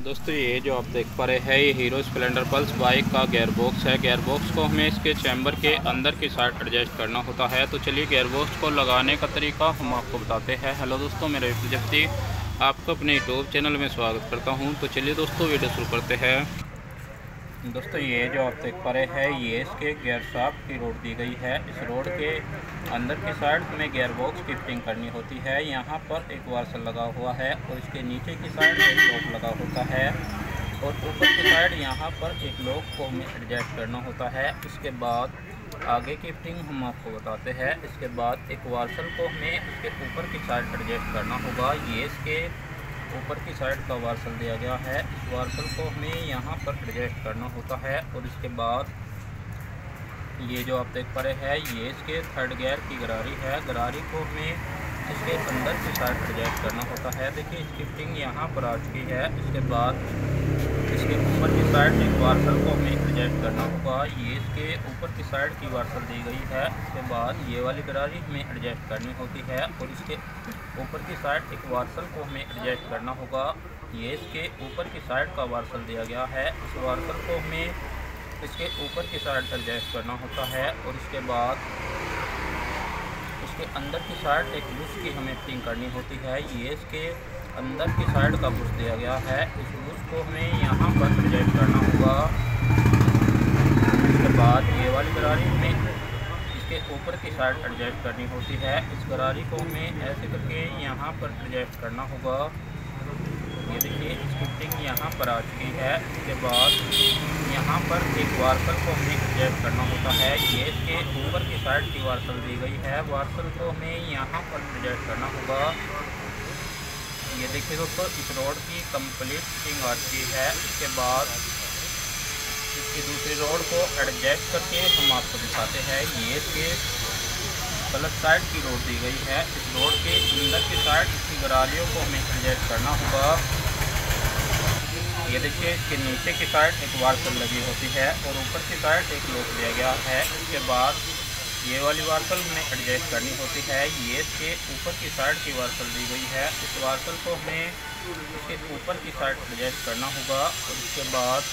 दोस्तों ये जो आप देख पा रहे हैं ये हीरो स्प्लेंडर पल्स बाइक का गियर बॉक्स है। गियर बॉक्स को हमें इसके चैम्बर के अंदर की साइड एडजस्ट करना होता है। तो चलिए गियर बॉक्स को लगाने का तरीका हम आपको बताते हैं। हेलो दोस्तों, मेरा जफ्ती आपको अपने यूट्यूब चैनल में स्वागत करता हूं। तो चलिए दोस्तों वीडियो शुरू करते हैं। दोस्तों ये जो आप देख पा रहे हैं ये इसके गियर शाफ्ट की रोड दी गई है। इस रोड के अंदर की साइड में गियर बॉक्स की फिटिंग करनी होती है। यहाँ पर एक वाशर लगा हुआ है और इसके नीचे की साइड एक लॉक लगा होता है और ऊपर की साइड यहाँ पर एक लॉक को हमें एडजस्ट करना होता है। इसके बाद आगे की फिटिंग हम आपको बताते हैं। इसके बाद एक वाशर को हमें इसके ऊपर की साइड एडजस्ट करना होगा। ये इसके ऊपर की साइड का वाशर दिया गया है। इस वाशर को हमें यहाँ पर एडजस्ट करना होता है और इसके बाद ये जो आप देख पा रहे हैं ये इसके थर्ड गियर की गरारी है। गरारी को हमें इसके अंदर की साइड एडजस्ट करना होता है। देखिए इसकी फिटिंग यहाँ पर आ चुकी है। इसके बाद इसके ऊपर की साइड एक वाशर को हमें एडजस्ट करना होगा। ये इसके ऊपर की साइड की वाशर दी गई है। इसके बाद ये वाली गरारी हमें एडजस्ट करनी होती है और इसके ऊपर की साइड एक वाशर को हमें एडजस्ट करना होगा। ये इसके ऊपर की साइड का वाशर दिया गया है। इस वाशर को हमें इसके ऊपर की साइड एडजस्ट करना होता है और इसके बाद इसके अंदर की साइड एक बुश की हमें फिटिंग करनी होती है। ये इसके अंदर की साइड का बुश दिया गया है। इस बुश को हमें यहाँ पर एडजस्ट करना होगा। इसके बाद ये वाली गरारी में इसके ऊपर की साइड एडजस्ट करनी होती है। इस गरारी को हमें ऐसे करके यहाँ पर एडजस्ट करना होगा। ये देखिए इसकी फिटिंग यहाँ पर आ चुकी है। इसके बाद यहाँ पर एक वाशर को हमें एडजस्ट करना होता है। ये इसके ऊपर की साइड की वाशर दी गई है। वाशर को हमें यहाँ पर एडजस्ट करना होगा। ये देखिए दोस्तों इस रोड की कंप्लीट फिटिंग आ चुकी है। इसके बाद इसकी दूसरी रोड को एडजस्ट करके हम आपको दिखाते हैं। ये इसके गलत साइड की रोड दी गई है। इस रोड के अंदर की साइड इसकी गरारियों को हमें एडजस्ट करना होगा। ये देखिए इसके नीचे की साइड एक वाशर लगी होती है और ऊपर की साइड एक लॉक दिया गया है। इसके बाद ये वाली वाशर हमें एडजस्ट करनी होती है। ये इसके ऊपर की साइड की वाशर दी गई है। इस वाशर को हमें इसके ऊपर की साइड एडजस्ट करना होगा और इसके बाद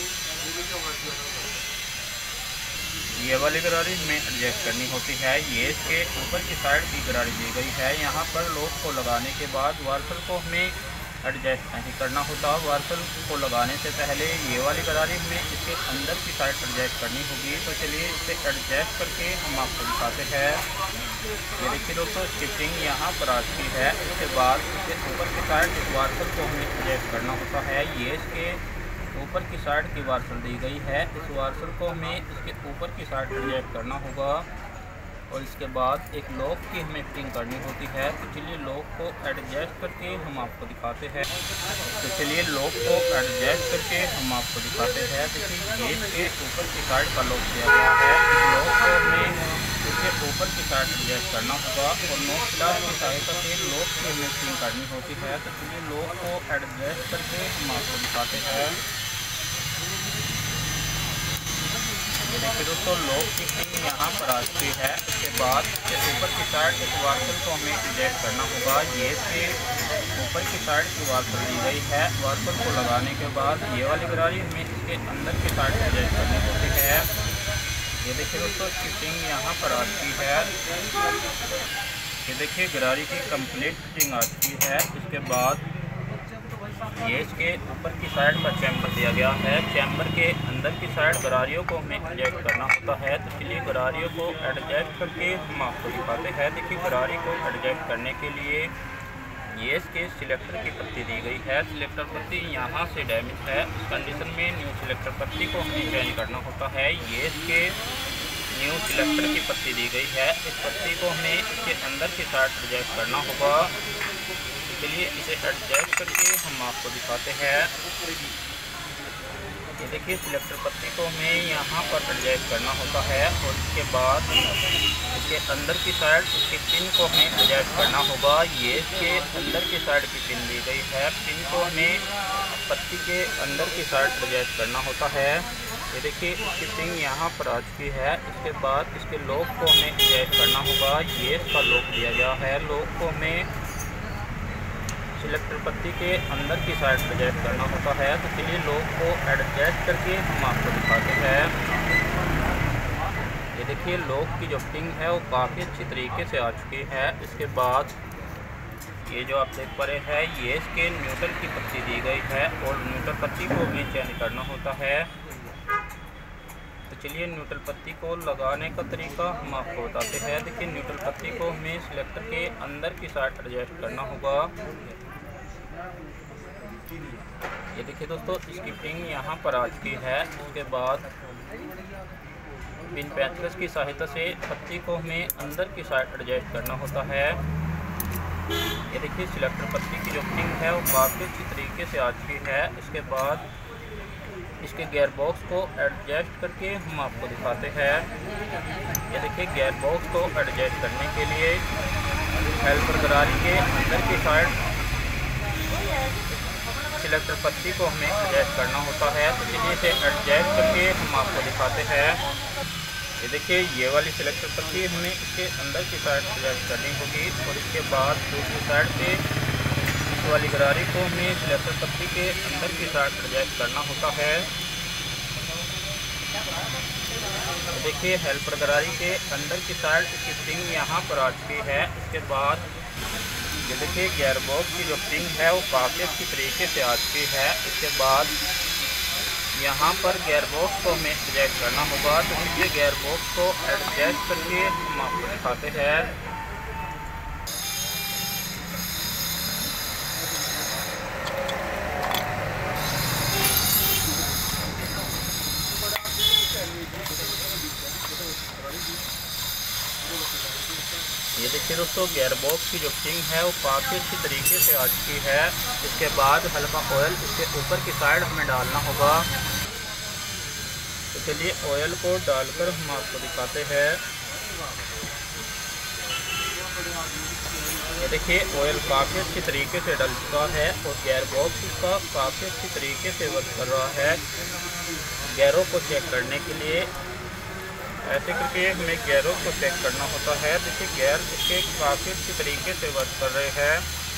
ये वाली गरारी हमें एडजस्ट करनी होती है। ये इसके ऊपर की साइड की गरारी दी गई है। यहाँ पर लॉक को लगाने के बाद वाशर को हमें एडजस्ट नहीं करना होता। वाशर को लगाने से पहले ये वाली गरारी हमें इसके अंदर की साइड एडजस्ट करनी होगी। तो चलिए इसे एडजस्ट करके हम आपको दिखाते हैं। ये देखिए दोस्तों फिटिंग यहाँ पर आ चुकी है। इसके बाद इसके ऊपर की साइड इस वाशर को हमें एडजस्ट करना होता है। ये इसके ऊपर की साइड की वाशर दी गई है। इस वाशर को हमें इसके ऊपर की साइड एडजस्ट करना होगा और इसके बाद एक लॉक की हमें फिटिंग करनी होती है। तो चलिए लॉक को एडजस्ट करके हम आपको दिखाते हैं। तो चलिए लॉक को एडजस्ट करके हम आपको दिखाते हैं। देखिए ये इसके ऊपर की साइड का लॉक दिया गया है। इस लॉक को हमें इसके ऊपर की साइड एडजस्ट करना होगा और नॉट प्लस की सहायता से लॉक की हमें फिटिंग करनी होती है। तो चलिए लॉक को एडजस्ट करके हम आपको दिखाते हैं। ये देखिए दोस्तों लॉक की फिटिंग यहाँ पर आ चुकी है। इसके बाद इसके ऊपर की साइड एक वाशर को हमें एडजस्ट करना होगा। ये इसके ऊपर की साइड की वाशर दी गई है। वाशर को लगाने के बाद ये वाली गरारी हमें इसके अंदर की साइड एडजस्ट करनी होती है। ये देखिए दोस्तों फिटिंग यहाँ पर आ चुकी है। ये देखिए गरारी की कंप्लीट फिटिंग आ चुकी है। इसके बाद ये इसके ऊपर की साइड का चैम्बर दिया गया है। चैम्बर के अंदर की साइड गरारियों को हमें एडजस्ट करना होता है। तो चलिए गरारियों को एडजस्ट करके हम आपको दिखाते हैं। देखिए गरारी को एडजस्ट करने के लिए ये इसके सिलेक्टर की पत्ती दी गई है। सिलेक्टर पत्ती यहाँ से डैमेज है। इस कंडीशन में न्यू सिलेक्टर पत्ती को हमें चेंज करना होता है। ये इसके न्यू सिलेक्टर की पत्ती दी गई है। इस पत्ती को हमें इसके अंदर की साइड एडजस्ट करना होगा। चलिए इसे एडजस्ट करके हम आपको दिखाते हैं। ये देखिए सिलेक्टर पत्ती को हमें यहाँ पर एडजस्ट करना होता है और इसके बाद इसके अंदर की साइड इसके पिन को हमें एडजस्ट करना होगा। ये इसके अंदर की साइड की पिन दी गई है। पिन को हमें पत्ती के अंदर की साइड एडजस्ट करना होता है। ये देखिए इसकी पिन यहाँ पर आ चुकी है। इसके बाद इसके लॉक को हमें एडजस्ट करना होगा। ये इसका लॉक दिया गया है। लॉक को हमें सिलेक्टर पत्ती के अंदर की साइड एडजस्ट करना होता है। तो चलिए लॉक को एडजस्ट करके हम आपको दिखाते हैं। ये देखिए लॉक की जो फिटिंग है वो काफ़ी अच्छी तरीके से आ चुकी है। इसके बाद ये जो आप देख पा रहे हैं ये इसके न्यूट्रल की पत्ती दी गई है और न्यूट्रल पत्ती को भी चेंज करना होता है। तो चलिए न्यूट्रल पत्ती को लगाने का तरीका हम आपको बताते हैं। देखिए न्यूट्रल पत्ती को हमें सिलेक्टर के अंदर की साइड एडजस्ट करना होगा। ये देखिए दोस्तों इसकी फिटिंग यहाँ पर आ चुकी है। उसके बाद पिन पेंचकस की सहायता से पत्ती को हमें अंदर की साइड एडजस्ट करना होता है। ये देखिए सिलेक्टर पत्ती की जो फिटिंग है वो काफ़ी अच्छी तरीके से आ चुकी है। इसके बाद इसके गियर बॉक्स को एडजस्ट करके हम आपको दिखाते हैं। ये देखिए गियर बॉक्स को एडजस्ट करने के लिए हेल्पर गरारी के अंदर की साइड सिलेक्टर पत्ती को हमें एडजस्ट करना होता है। तो चलिए इसे एडजस्ट करके हम आपको दिखाते हैं। ये देखिए ये वाली सिलेक्टर पत्ती हमें इसके अंदर की साइड एडजस्ट करनी होगी और इसके बाद दूसरी साइड से इस वाली गरारी को हमें सिलेक्टर पत्ती के अंदर की साइड एडजस्ट करना होता है। देखिए हेल्पर गरारी के अंदर की साइड इसकी फिटिंग यहाँ पर आ चुकी है। इसके बाद ये देखिए गियर बॉक्स की जो फिटिंग है वो काफ़ी अच्छी तरीके से आ चुकी है। इसके बाद यहाँ पर गियर बॉक्स को हमें एडजस्ट करना होगा। तो चलिए गियर बॉक्स को एडजस्ट करके हम आपको दिखाते हैं। ये देखिए दोस्तों गियर बॉक्स की जो फिटिंग है वो काफ़ी अच्छी तरीके से आ चुकी है। इसके बाद हल्का ऑयल इसके ऊपर की साइड हमें डालना होगा। तो चलिए ऑयल को डालकर हम आपको दिखाते हैं। ये देखिए ऑयल काफ़ी अच्छी तरीके से डल चुका है और गियर बॉक्स इसका काफ़ी अच्छी तरीके से वर्क कर रहा है। गियरों को चेक करने के लिए ऐसे करके हमें गियरों को चेक करना होता है। देखिए गियर इसके काफ़ी अच्छी तरीके से वर्क कर रहे हैं।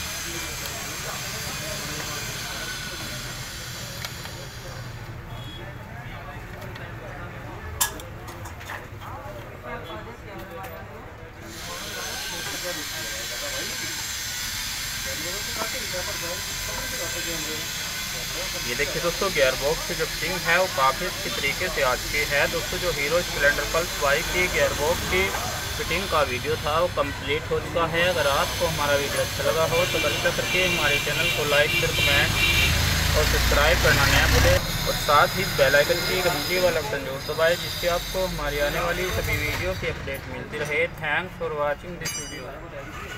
ये देखिए दोस्तों गियर बॉक्स की जो फिटिंग है वो काफ़ी अच्छी तरीके से आ चुकी है। दोस्तों जो हीरो स्प्लेंडर पल्स बाइक की गियर बॉक्स की फिटिंग का वीडियो था वो कंप्लीट हो चुका है। अगर आपको हमारा वीडियो अच्छा लगा हो तो कृपया करके हमारे चैनल को लाइक शेयर कमेंट और सब्सक्राइब करना न भूलें और साथ ही बेल आइकन की घंटी वाला बटन जरूर दबाएं जिससे आपको हमारी आने वाली सभी वीडियो की अपडेट मिलती रहे। Thanks for watching this video.